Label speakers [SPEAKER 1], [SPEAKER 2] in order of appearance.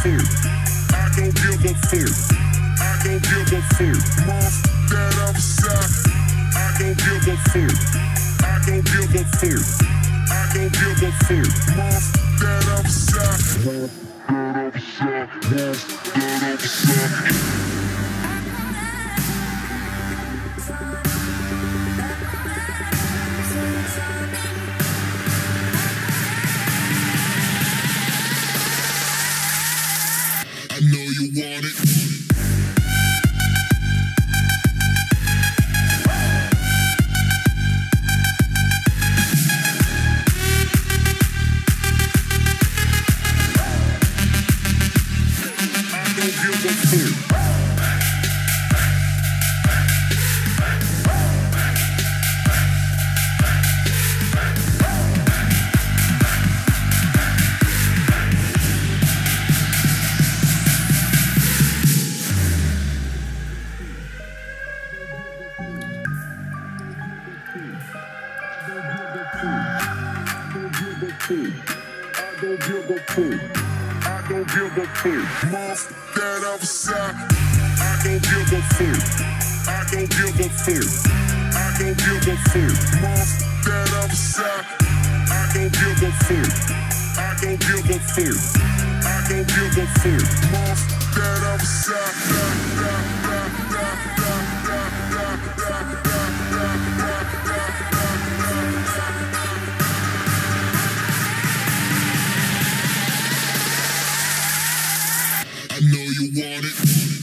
[SPEAKER 1] I don't give a fuck. I don't give a fuck. Month that I'm shot. I don't give a fuck. I don't give a fuck. I don't give a fuck. Month that I'm shot. Month that I'm shot. Month that I'm shot. I know you want it. I don't give a fuck. I don't give a fuck. I don't give a fuck. Month that I'm shot. I don't give a fuck. I don't give a fuck. I don't give a fuck. Month that I'm shot. I don't give a fuck. I don't give a fuck. I don't give a fuck. Month that I'm shot. I know you want it.